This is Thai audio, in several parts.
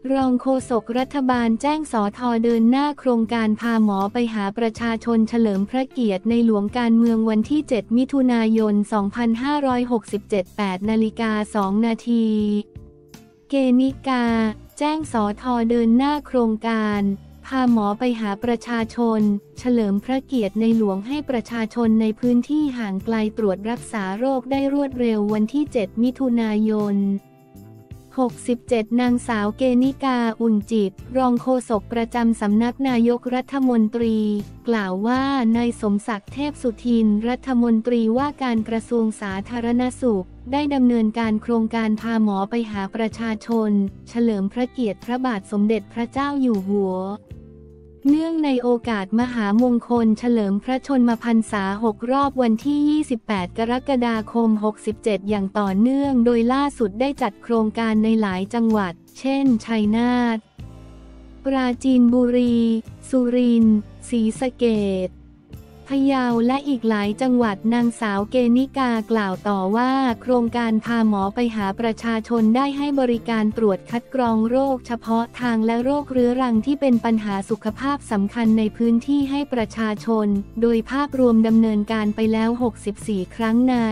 รองโฆษกรัฐบาลแจ้งสท.เดินหน้าโครงการพาหมอไปหาประชาชนเฉลิมพระเกียรติในหลวงการเมืองวันที่ 7 มิถุนายน 2567 8:02 นาทีเกณิกาแจ้งสท.เดินหน้าโครงการพาหมอไปหาประชาชนเฉลิมพระเกียรติในหลวงให้ประชาชนในพื้นที่ห่างไกลตรวจรักษาโรคได้รวดเร็ววันที่ 7 มิถุนายน 67 นางสาวเกณิกา อุ่นจิตรองโฆษกประจำสำนักนายกรัฐมนตรีกล่าวว่านายสมศักดิ์เทพสุทินรัฐมนตรีว่าการกระทรวงสาธารณสุขได้ดำเนินการโครงการพาหมอไปหาประชาชนเฉลิมพระเกียรติพระบาทสมเด็จพระเจ้าอยู่หัวเนื่องในโอกาสมหามงคลเฉลิมพระชนมพรรษา6 รอบวันที่ 28 กรกฎาคม 67 อย่างต่อเนื่องโดยล่าสุดได้จัดโครงการในหลายจังหวัดเช่นชัยนาทปราจีนบุรีสุรินทร์ศรีสะเกษพะเยาและอีกหลายจังหวัดนางสาวเกณิกากล่าวต่อว่าโครงการพาหมอไปหาประชาชนได้ให้บริการตรวจคัดกรองโรคเฉพาะทางและโรคเรื้อรังที่เป็นปัญหาสุขภาพสำคัญในพื้นที่ให้ประชาชนโดยภาพรวมดำเนินการไปแล้ว64 ครั้งใน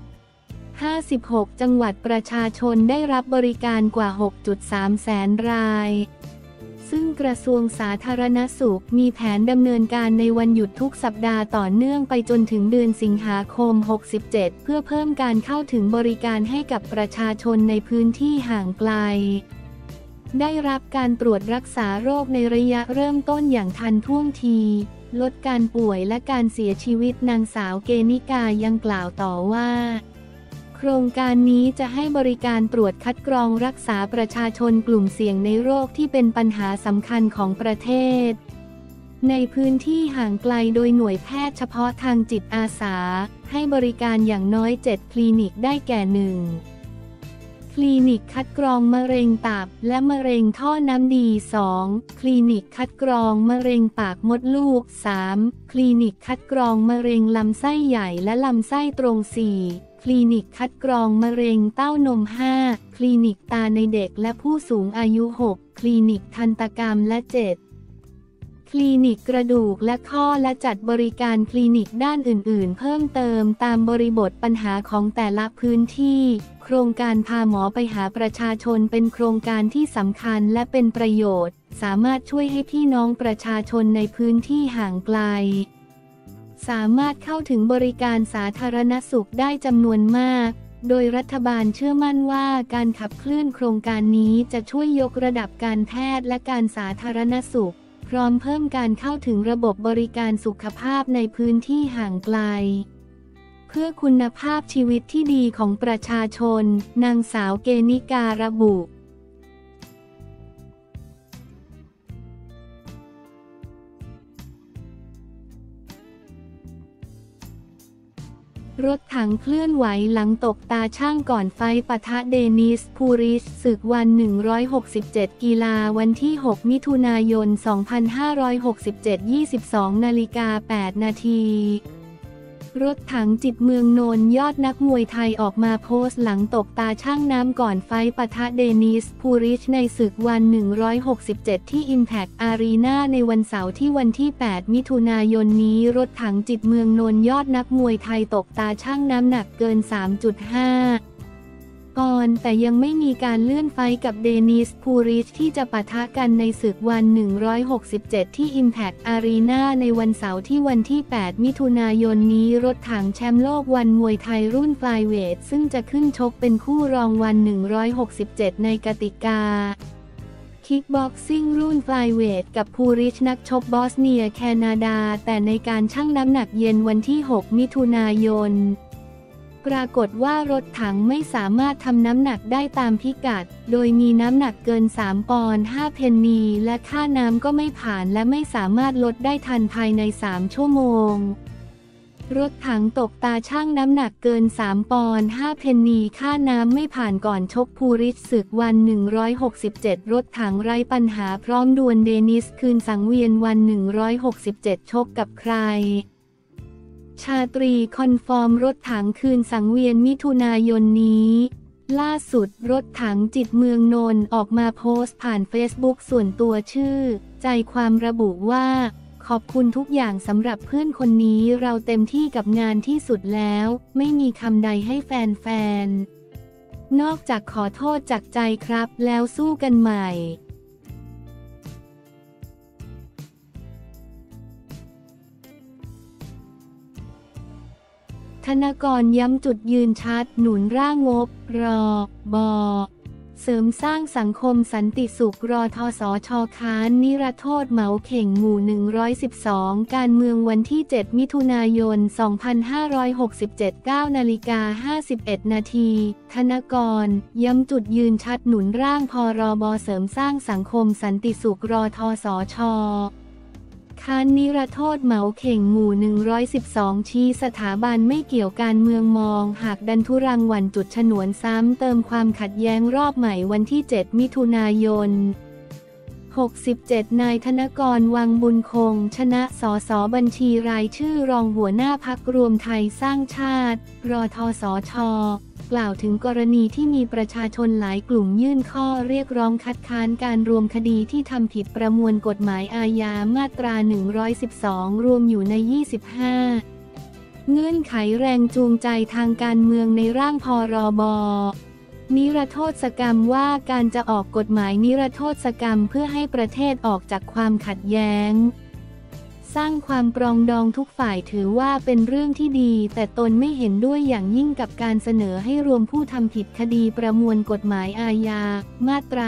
56 จังหวัดประชาชนได้รับบริการกว่า 6.3 แสนรายซึ่งกระทรวงสาธารณสุขมีแผนดำเนินการในวันหยุดทุกสัปดาห์ต่อเนื่องไปจนถึงเดือนสิงหาคม 67 เพื่อเพิ่มการเข้าถึงบริการให้กับประชาชนในพื้นที่ห่างไกลได้รับการตรวจรักษาโรคในระยะเริ่มต้นอย่างทันท่วงทีลดการป่วยและการเสียชีวิตนางสาวเกณิกายังกล่าวต่อว่าโครงการนี้จะให้บริการตรวจคัดกรองรักษาประชาชนกลุ่มเสี่ยงในโรคที่เป็นปัญหาสำคัญของประเทศในพื้นที่ห่างไกลโดยหน่วยแพทย์เฉพาะทางจิตอาสาให้บริการอย่างน้อย 7 คลินิกได้แก่ 1. คลินิกคัดกรองมะเร็งตับและมะเร็งท่อน้ำดี 2. คลินิกคัดกรองมะเร็งปากมดลูก 3. คลินิกคัดกรองมะเร็งลำไส้ใหญ่และลำไส้ตรง 4. คลินิกคัดกรองมะเร็งเต้านม 5. คลินิกตาในเด็กและผู้สูงอายุ 6. คลินิกทันตกรรมและ 7. คลินิกกระดูกและข้อและจัดบริการคลินิกด้านอื่นๆเพิ่มเติมตามบริบทปัญหาของแต่ละพื้นที่โครงการพาหมอไปหาประชาชนเป็นโครงการที่สำคัญและเป็นประโยชน์สามารถช่วยให้พี่น้องประชาชนในพื้นที่ห่างไกลสามารถเข้าถึงบริการสาธารณสุขได้จำนวนมากโดยรัฐบาลเชื่อมั่นว่าการขับเคลื่อนโครงการนี้จะช่วยยกระดับการแพทย์และการสาธารณสุขพร้อมเพิ่มการเข้าถึงระบบบริการสุขภาพในพื้นที่ห่างไกลเพื่อคุณภาพชีวิตที่ดีของประชาชนนางสาวเกณิการะบุรถถังเคลื่อนไหวหลังตกตาช่างก่อนไฟปะทะเดนิสพูริชศึกวัน 167 กีฬาวันที่ 6 มิถุนายน 2567 22:08 นาทีรถถังจิตเมืองนนท์ยอดนักมวยไทยออกมาโพสต์หลังตกตาช่างน้ำก่อนไฟปะทะเดนิสพูริชในศึกวัน 167 ที่ Impact Arena ในวันเสาร์ที่วันที่ 8 มิถุนายนนี้รถถังจิตเมืองนนท์ยอดนักมวยไทยตกตาช่างน้ำหนักเกิน 3.5 ปอนด์แต่ยังไม่มีการเลื่อนไฟกับเดนิสพูริชที่จะปะทะกันในศึกวัน 167 ที่ Impact Arena ในวันเสาร์ที่วันที่ 8 มิถุนายนนี้รถถังแชมป์โลกวันมวยไทยรุ่นไฟล์เวทซึ่งจะขึ้นชกเป็นคู่รองวัน 167 ในกติกาคิกบ็อกซิ่งรุ่นไฟล์เวทกับพูริชนักชกบอสเนียแคนาดาแต่ในการชั่งน้ำหนักเย็นวันที่ 6 มิถุนายนปรากฏว่ารถถังไม่สามารถทำน้ำหนักได้ตามพิกัดโดยมีน้ำหนักเกิน 3 ปอนด์ 5 เพนนีและค่าน้ำก็ไม่ผ่านและไม่สามารถลดได้ทันภายใน 3 ชั่วโมงรถถังตกตาช่างน้ำหนักเกิน 3 ปอนด์ 5 เพนนีค่าน้ำไม่ผ่านก่อนชกพูริชศึกวัน 167 รถถังไร้ปัญหาพร้อมดวลเดนิสคืนสังเวียนวัน 167 ชกกับใครชาตรีคอนฟอร์มรถถังคืนสังเวียนมิถุนายนนี้ล่าสุดรถถังจิตเมืองนนท์ออกมาโพสต์ผ่านเฟซบุ๊กส่วนตัวชื่อใจความระบุว่าขอบคุณทุกอย่างสำหรับเพื่อนคนนี้เราเต็มที่กับงานที่สุดแล้วไม่มีคำใดให้แฟนๆนอกจากขอโทษจากใจครับแล้วสู้กันใหม่ธนกรย้ำจุดยืนชัดหนุนร่างงบรบเสริมสร้างสังคมสันติสุขรทสช.ค้านนิรโทษเหมาเข่งหมู่112การเมืองวันที่7มิถุนายน2567 9:51 นาทีธนกรย้ำจุดยืนชัดหนุนร่างพรบเสริมสร้างสังคมสันติสุขรทสช.ค้านนิรโทษเหมาเข่งหมู่112ชี้สถาบันไม่เกี่ยวการเมืองมองหากดันทุรังหวั่นจุดฉนวนซ้ำเติมความขัดแย้งรอบใหม่วันที่7มิถุนายน67นายธนกรวังบุญคงชนะสสบัญชีรายชื่อรองหัวหน้าพรรครวมไทยสร้างชาติรทสช.กล่าวถึงกรณีที่มีประชาชนหลายกลุ่มยื่นข้อเรียกร้องคัดค้านการรวมคดีที่ทำผิดประมวลกฎหมายอาญามาตรา112รวมอยู่ใน25เงื่อนไขแรงจูงใจทางการเมืองในร่างพรบนิรโทษกรรมว่าการจะออกกฎหมายนิรโทษกรรมเพื่อให้ประเทศออกจากความขัดแย้งสร้างความปรองดองทุกฝ่ายถือว่าเป็นเรื่องที่ดีแต่ตนไม่เห็นด้วยอย่างยิ่งกับการเสนอให้รวมผู้ทำผิดคดีประมวลกฎหมายอาญามาตรา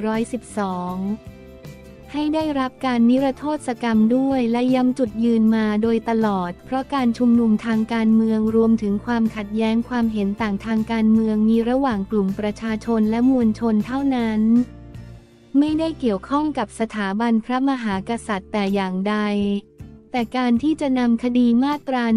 112ให้ได้รับการนิรโทษกรรมด้วยและย้ำจุดยืนมาโดยตลอดเพราะการชุมนุมทางการเมืองรวมถึงความขัดแย้งความเห็นต่างทางการเมืองมีระหว่างกลุ่มประชาชนและมวลชนเท่านั้นไม่ได้เกี่ยวข้องกับสถาบันพระมหากษัตริย์แต่อย่างใดแต่การที่จะนำคดีมาตรา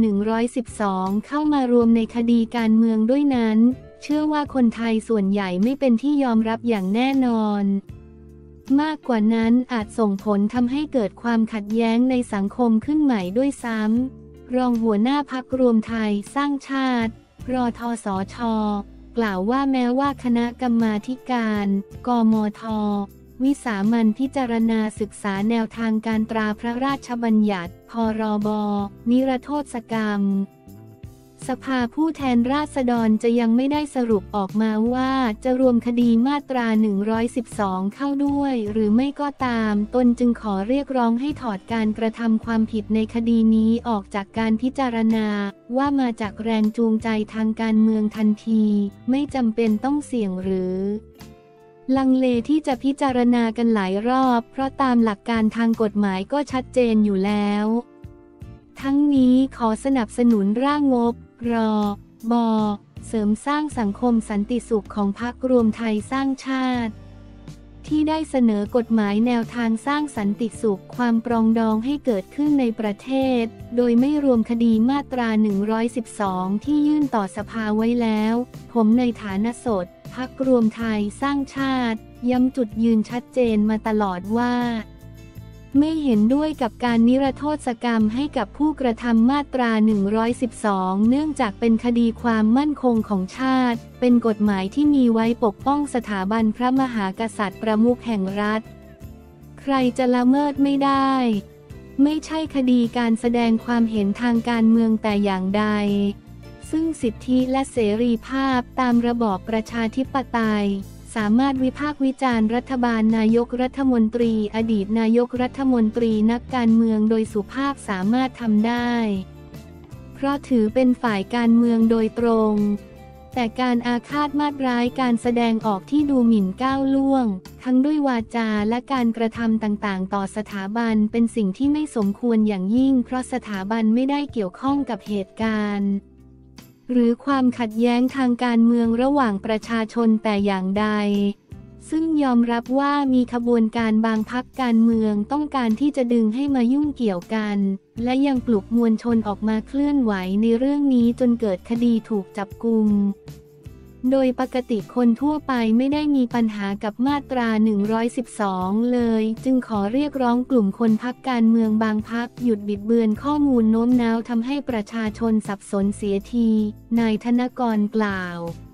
112เข้ามารวมในคดีการเมืองด้วยนั้นเชื่อว่าคนไทยส่วนใหญ่ไม่เป็นที่ยอมรับอย่างแน่นอนมากกว่านั้นอาจส่งผลทำให้เกิดความขัดแย้งในสังคมขึ้นใหม่ด้วยซ้ำรองหัวหน้าพรรครวมไทยสร้างชาติรทสช.กล่าวว่าแม้ว่าคณะกรรมาธิการกมธ.วิสามัญพิจารณาศึกษาแนวทางการตราพระราชบัญญัติพรบนิรโทษกรรมสภาผู้แทนราษฎรจะยังไม่ได้สรุปออกมาว่าจะรวมคดีมาตรา112เข้าด้วยหรือไม่ก็ตามตนจึงขอเรียกร้องให้ถอดการกระทำความผิดในคดีนี้ออกจากการพิจารณาว่ามาจากแรงจูงใจทางการเมืองทันทีไม่จำเป็นต้องเสี่ยงหรือลังเลที่จะพิจารณากันหลายรอบเพราะตามหลักการทางกฎหมายก็ชัดเจนอยู่แล้วทั้งนี้ขอสนับสนุนร่างงบรบเสริมสร้างสังคมสันติสุขของพรรครวมไทยสร้างชาติที่ได้เสนอกฎหมายแนวทางสร้างสันติสุขความปรองดองให้เกิดขึ้นในประเทศโดยไม่รวมคดีมาตรา112ที่ยื่นต่อสภาไว้แล้วผมในฐานะสดพรรครวมไทยสร้างชาติย้ำจุดยืนชัดเจนมาตลอดว่าไม่เห็นด้วยกับการนิรโทษกรรมให้กับผู้กระทำมาตรา112เนื่องจากเป็นคดีความมั่นคงของชาติเป็นกฎหมายที่มีไว้ปกป้องสถาบันพระมหากษัตริย์ประมุขแห่งรัฐใครจะละเมิดไม่ได้ไม่ใช่คดีการแสดงความเห็นทางการเมืองแต่อย่างใดซึ่งสิทธิและเสรีภาพตามระบอบประชาธิปไตยสามารถวิพากษ์วิจารณ์รัฐบาลนายกรัฐมนตรีอดีตนายกรัฐมนตรีนักการเมืองโดยสุภาพสามารถทำได้เพราะถือเป็นฝ่ายการเมืองโดยตรงแต่การอาฆาตมาตร้ายการแสดงออกที่ดูหมิ่นก้าวล่วงทั้งด้วยวาจาและการกระทำต่างๆต่อสถาบันเป็นสิ่งที่ไม่สมควรอย่างยิ่งเพราะสถาบันไม่ได้เกี่ยวข้องกับเหตุการณ์หรือความขัดแย้งทางการเมืองระหว่างประชาชนแต่อย่างใดซึ่งยอมรับว่ามีขบวนการบางพรรคการเมืองต้องการที่จะดึงให้มายุ่งเกี่ยวกันและยังปลุกมวลชนออกมาเคลื่อนไหวในเรื่องนี้จนเกิดคดีถูกจับกุมโดยปกติคนทั่วไปไม่ได้มีปัญหากับมาตรา112เลยจึงขอเรียกร้องกลุ่มคนพรรคการเมืองบางพรรคหยุดบิดเบือนข้อมูลโน้มน้าวทำให้ประชาชนสับสนเสียทีนายธนกรกล่าว